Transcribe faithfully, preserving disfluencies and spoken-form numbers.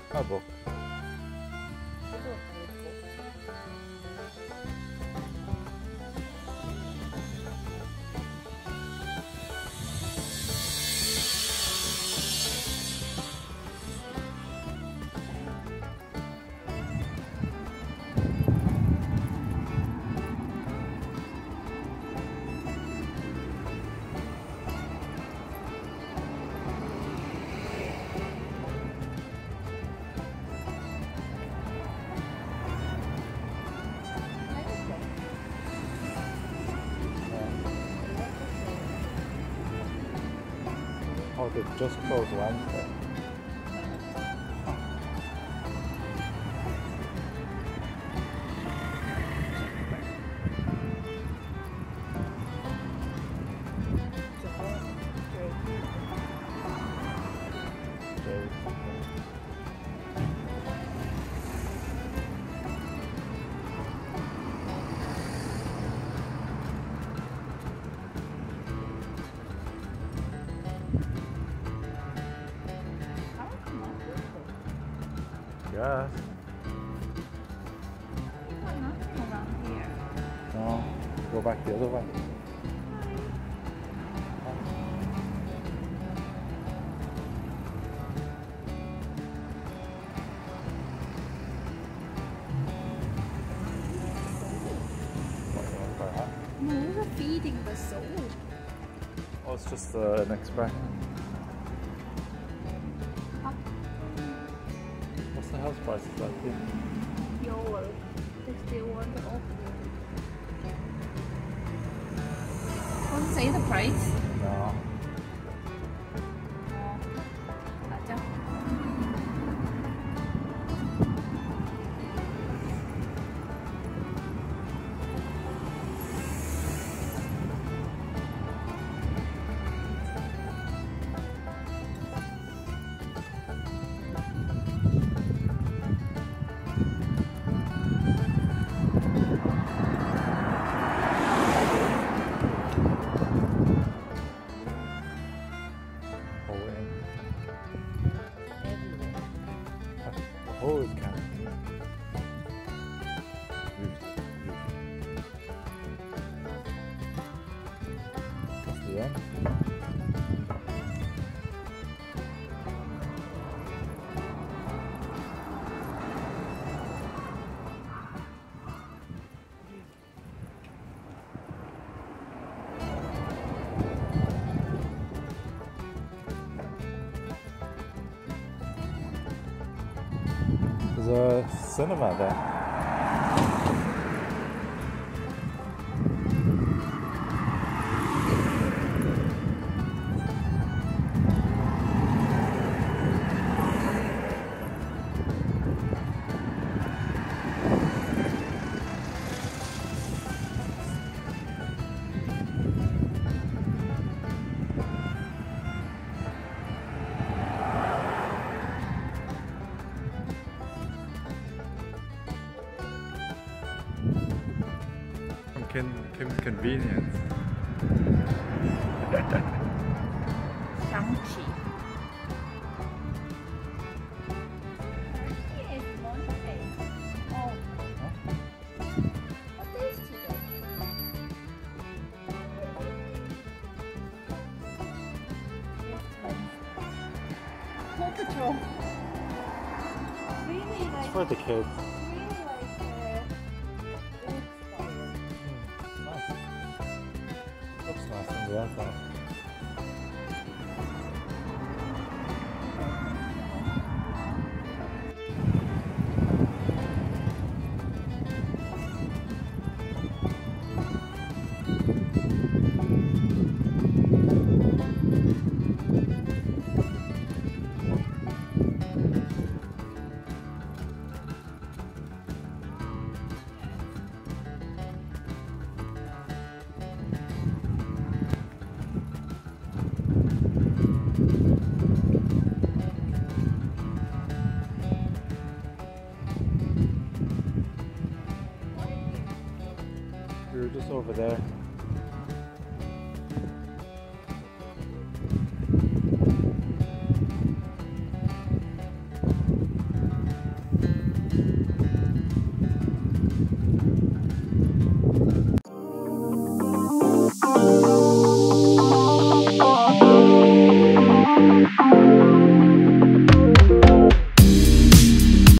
A book. Oh, they just closed Wednesday. Yes. Nothing around here. No, go back the other way. No, we're feeding the soul. Oh, it's just uh, an express. What's the house prices like here? Your they still want to off. Want to say the price? No. Oh, it can. That's the end. There's a cinema there. Kim, Kim's Convenience. Shang-Chi. Yes, Monday. Oh. What day is today? Paw Patrol. Really like. It's for the kids. Really like. Uh, Nice. Looks nice on the outside. We were just over there.